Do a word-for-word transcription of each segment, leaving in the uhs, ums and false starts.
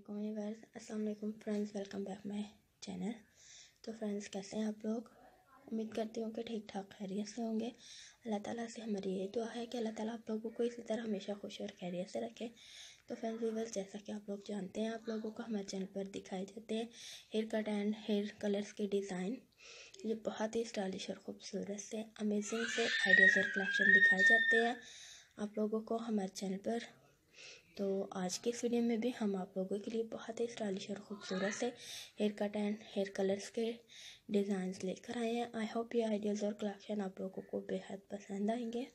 वालेकुम व्यूअर्स, अस्सलाम वालेकुम friends, welcome back my channel. तो फ्रेंड्स, कैसे हैं आप लोग? उम्मीद करती हूँ कि ठीक ठाक खैरियत से होंगे। अल्लाह ताला से हमारी ये दुआ है कि अल्लाह ताला आप लोगों को इसी तरह हमेशा खुश और खैरियत से रखे। तो फ्रेंड्स व्यूअर्स, जैसा कि आप लोग जानते हैं, आप लोगों को हमारे चैनल पर दिखाए जाते हैं haircut and hair colours के डिज़ाइन। ये बहुत ही स्टाइलिश और ख़ूबसूरत से अमेजिंग से आइडियाज़ और कलेक्शन दिखाए जाते हैं आप लोगों को हमारे चैनल पर। तो आज की इस वीडियो में भी हम आप लोगों के लिए बहुत ही स्टाइलिश और ख़ूबसूरत से haircut and hair colours के डिज़ाइंस लेकर आए हैं। आई होप ये आइडियाज़ और कलेक्शन आप लोगों को बेहद पसंद आएंगे।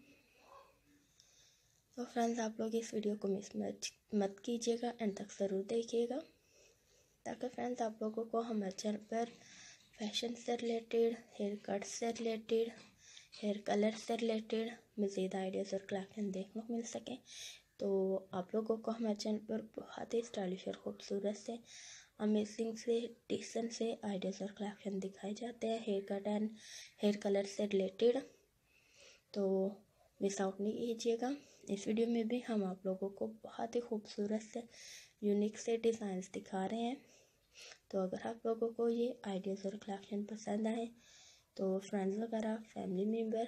तो फ्रेंड्स, आप लोग इस वीडियो को मिस मत मत कीजिएगा, एंड तक ज़रूर देखिएगा, ताकि फ्रेंड्स आप लोगों को हमारे चैनल पर फैशन से रिलेटेड, हेयर कट से रिलेटेड, हेयर कलर से रिलेटेड मज़ीद आइडियाज़ और कलेक्शन देखने को मिल सके। तो आप लोगों को हमारे चैनल पर बहुत ही स्टाइलिश और ख़ूबसूरत से अमेजिंग से डिसेंट से आइडियाज़ और कलेक्शन दिखाए जाते हैं haircut and hair colour से रिलेटेड। तो मिस आउट नहीं कीजिएगा। इस वीडियो में भी हम आप लोगों को बहुत ही खूबसूरत से यूनिक से डिज़ाइंस दिखा रहे हैं। तो अगर आप लोगों को ये आइडियाज़ और कलेक्शन पसंद आए तो फ्रेंड्स वगैरह, फैमिली मेम्बर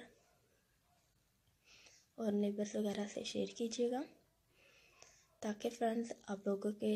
और नेबर्स वगैरह से शेयर कीजिएगा, ताकि फ्रेंड्स आप लोगों के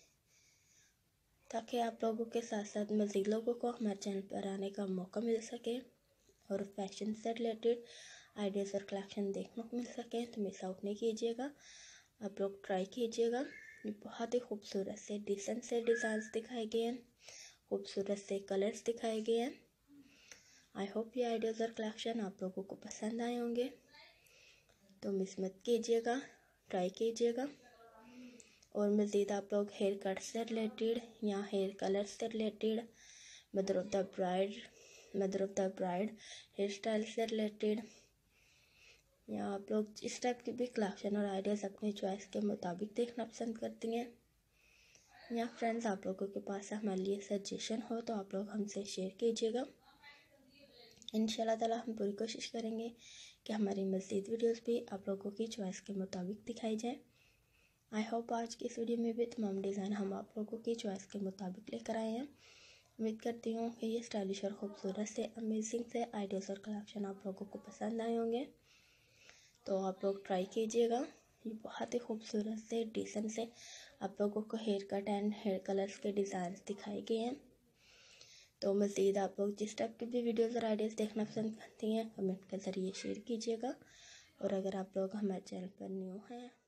ताकि आप लोगों के साथ साथ मज़ीद लोगों को हमारे चैनल पर आने का मौका मिल सके और फैशन से रिलेटेड आइडियाज़ और कलेक्शन देखने को मिल सके। तो मिस आउट नहीं कीजिएगा, आप लोग ट्राई कीजिएगा। ये बहुत ही खूबसूरत से डिसेंट से डिज़ाइंस दिखाए गए हैं, खूबसूरत से कलर्स दिखाए गए हैं। आई होप ये आइडियाज़ और कलेक्शन आप लोगों को पसंद आए होंगे। तो मिस मत कीजिएगा, ट्राई कीजिएगा। और मज़ीद आप लोग हेयर कट से रिलेटेड या हेयर कलर से related, mother of the bride mother of the bride hairstyle से रिलेटेड, या आप लोग इस टाइप की भी कलेक्शन और आइडियाज़ अपनी चॉइस के मुताबिक देखना पसंद करती हैं, या फ्रेंड्स आप लोगों के पास हमारे लिए सजेशन हो तो आप लोग हमसे शेयर कीजिएगा। इंशाल्लाह ताला हम पूरी कोशिश करेंगे कि हमारी मज़ीद वीडियोस भी आप लोगों की चॉइस के मुताबिक दिखाई जाए। आई होप आज की इस वीडियो में भी तमाम डिज़ाइन हम आप लोगों की चॉइस के मुताबिक लेकर आए हैं। उम्मीद करती हूँ कि ये स्टाइलिश और ख़ूबसूरत से अमेजिंग से आइडियाज़ और कलेक्शन आप लोगों को पसंद आए होंगे। तो आप लोग ट्राई कीजिएगा। ये बहुत ही खूबसूरत से डिसेंट से आप लोगों को haircut and hair colours के डिज़ाइन दिखाए गए हैं। तो मज़ीद आप लोग जिस टाइप की भी वीडियोज़ और आइडियाज़ देखना पसंद करती हैं, कमेंट के ज़रिए शेयर कीजिएगा। और अगर आप लोग हमारे चैनल पर न्यू हैं